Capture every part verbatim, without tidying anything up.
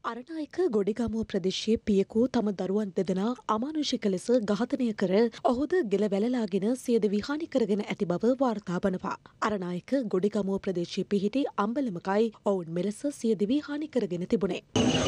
අරණායක ගොඩිගමුව ප්‍රදේශයේ පියකු තම දරුවන් දෙදෙනා අමානුෂික ලෙස ඝාතනය කර ඔහුද ගෙල වැළලාගෙන සියදිවි හානි කරගෙන ඇති බව වාර්තා වනවා. අරණායක ගොඩිගමුව ප්‍රදේශයේ පිහිටි අම්බලමකයි ඔවුන් මෙලෙස සියදිවි හානි කරගෙන තිබුණේ.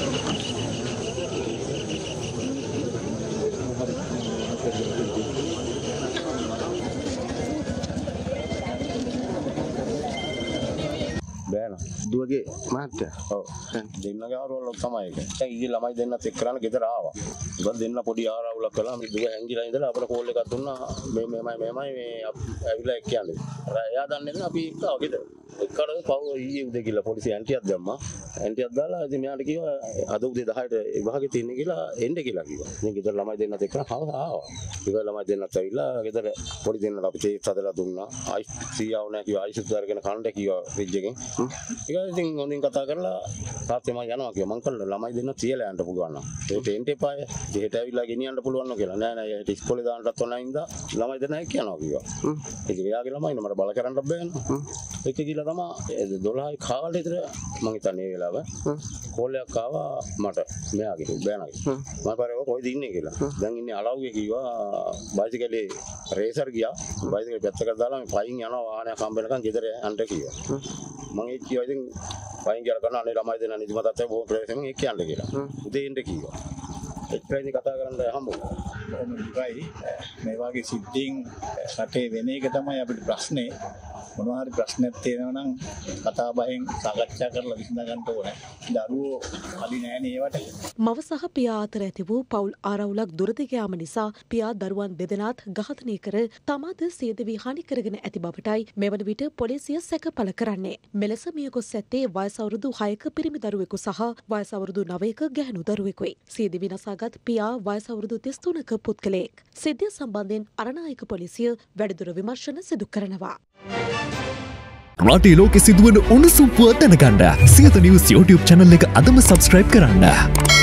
බෑන දුවගේ මහත්තයා ඔව් දෙන්නගේ ආරවල තමයි ඒක. දැන් ඊයේ ළමයි දෙන්නත් එක්ක කරන්න ගෙදර ආවා. ඉතින් දෙන්න පොඩි ආරවුලක් කළා. මේ දුව හැංගිලා ඉඳලා අපිට කෝල් එකක් දුන්නා. මේ මේමයි මේමයි මේ ඇවිල්ලා එක්ක යන්නේ. එයා දන්නේ නැහැ අපි එක්ක ආව ගෙදර. එක්කඩ පව ඊයේ උදේ ගිහලා පොලිසිය ඇන්ටියක් දැම්මා. ඇන්ටියක් දාලා ඉතින් මෙයාට කිව්වා අද උදේ දහයට විභාගේ තියෙන්නේ කියලා එන්න කියලා කිව්වා. ඉතින් ගෙදර ළමයි දෙන්නත් එක්ක ආවා. ඊගොල්ලෝ ළමයි දෙන්නත් ඇවිල්ලා ගෙදර පොඩි දෙන්නට අපි තේ හදලා දුන්නා. අයිස් සීයාව නැහැ කිව්වා. අයිස් උදාරගෙන කන්න කිව්වා ෆ්‍රිජ් එකෙන්. ඒක ඉතින් හොඳින් කතා කරලා තාත්තේ මම යනවා කිව්වා. මං කල්ලා ළමයි දෙන්න තියලා යන්න පුළුවන් නම්. ඒකට එන්න එපාය. දෙහෙට ඇවිල්ලා ගෙනියන්න පුළුවන් නෝ කියලා. නෑ නෑ ඒකට ඉස්කෝලේ දාන්නත් ඕන නැින්දා ළමයි දෙන්න එක්ක යනවා කිව්වා. ඉතින් එයාගේ ළමයි මට බල කරන්න බෑනේ. ඒක කියලා තමයි දොළහයි කාලේ විතර මං හිතන්නේ ඒ වෙලාව කෝල් එකක් ආවා මට මෙයාගේ බෑනගේ. මම පාරේ කොයිද ඉන්නේ කියලා. දැන් ඉන්නේ අලව්වේ කිව්වා බයිසිකලේ රේසර් ගියා. බයිසිකලේ පැත්තකට දාලා මේ පයින් යනවා වාහනයක් හම්බෙනකන් ගෙදර යන්න කිව්වා. මම ඒක කිව්වා ඉතින් පයින් ගිහලා කරනවා අනේ ළමයි දෙන්න නිදිමතත් ඇයි බොහොම ප්‍රවේශයෙන් ඒක යන්න කියලා. උදේ ඉන්න කිව්වා. එක්කයි කතා කරන්න හම්බුනේ. මොනවායි මේ වගේ සිද්ධීන් රටේ වෙන එක තමයි අපිට ප්‍රශ්නේ. මොනවා හරි ප්‍රශ්නයක් තියෙනවා නම් කතා බහෙන් සාකච්ඡා කරලා විසඳ ගන්න ඕනේ. දරුවෝ කලි නෑනේ ඒවට. මව සහ පියා අතර ඇති වූ පෞල් ආරවුලක් දුරදිග යාම නිසා පියා දරුවන් දෙදෙනාත් ඝාතනය කර තමාද සියදිවි හානි කරගෙන ඇති බවටයි මෙවන විට පොලිසිය සැක පළ කරන්නේ. මෙලෙස මිය ගොස් ඇත්තේ වයස අවුරුදු හයක පිරිමි දරුවෙකු සහ වයස අවුරුදු නවයක ගැහැණු දරුවෙකුයි. සියදිවි නසාගත් පියා වයස අවුරුදු තිස් තුනක පුද්ගලයෙක්. සිද්ධිය සම්බන්ධයෙන් අරණායක පොලිසිය වැඩිදුර විමර්ශන සිදු කරනවා. රටේ ලෝකෙ සිදුවන උණුසුම් පුවත් දැනගන්න සියත නිවුස් YouTube channel එක අදම subscribe කරන්න.